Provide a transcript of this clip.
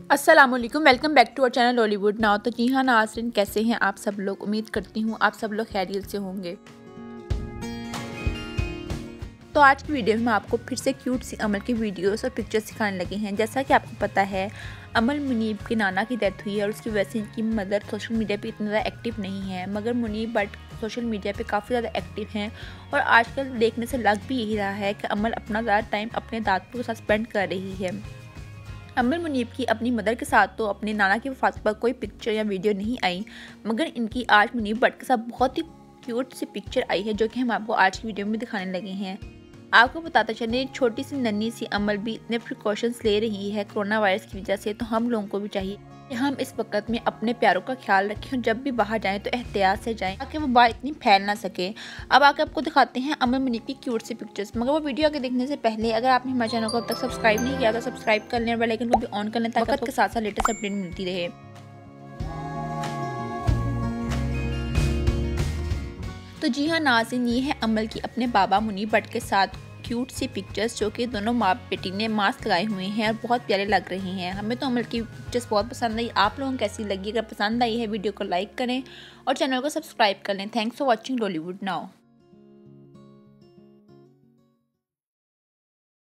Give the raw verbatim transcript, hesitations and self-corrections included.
अस्सलाम वालेकुम, welcome back to our channel Lollywood now. तो जी हाँ नाज़रीन, कैसे हैं आप सब लोग। उम्मीद करती हूँ आप सब लोग खैरियत से होंगे। तो आज की वीडियो में मैं आपको फिर से क्यूट सी अमल की वीडियोस और पिक्चर्स सिखाने लगे हैं। जैसा कि आपको पता है, अमल मुनीब के नाना की डेथ हुई है और उसकी वजह से इनकी मदर सोशल मीडिया पे इतना ज़्यादा एक्टिव नहीं है, मगर मुनीब बट सोशल मीडिया पे काफ़ी ज़्यादा एक्टिव हैं। और आजकल देखने से लग भी यही रहा है कि अमल अपना ज़्यादा टाइम अपने दादू के साथ स्पेंड कर रही है। अमल मुनीब की अपनी मदर के साथ तो अपने नाना की वफ़ात पर कोई पिक्चर या वीडियो नहीं आई, मगर इनकी आज मुनीब भट्ट के साथ बहुत ही क्यूट सी पिक्चर आई है, जो कि हम आपको आज की वीडियो में दिखाने लगे हैं। आपको बताते चले, छोटी सी नन्ही सी अमल भी इतने प्रिकॉशंस ले रही है कोरोना वायरस की वजह से, तो हम लोगों को भी चाहिए कि हम इस वक्त में अपने प्यारों का ख्याल रखें और जब भी बाहर जाएं तो एहतियात से जाएं ताकि वो बात इतनी फैल ना सके। अब आके आपको दिखाते हैं अमल मुनीब की क्यूट सी पिक्चर्स, मगर वो वीडियो आगे देखने से पहले अगर आपने हमारे चैनल को अब तक सब्सक्राइब नहीं किया तो सब्सक्राइब कर लें और बेल आइकन को भी ऑन कर लें ताकि आपको के साथ साथ लेटेस्ट अपडेट मिलती रहे। तो जी हाँ नाज़रीन, ये है अमल की अपने बाबा मुनीब भट्ट के साथ क्यूट सी पिक्चर्स, जो कि दोनों माँ बेटी ने मास्क लगाए हुए हैं और बहुत प्यारे लग रहे हैं। हमें तो अमल की पिक्चर्स बहुत पसंद आई। आप लोगों को कैसी लगी? अगर पसंद आई है वीडियो को लाइक करें और चैनल को सब्सक्राइब कर लें। Thanks for watching Lollywood now.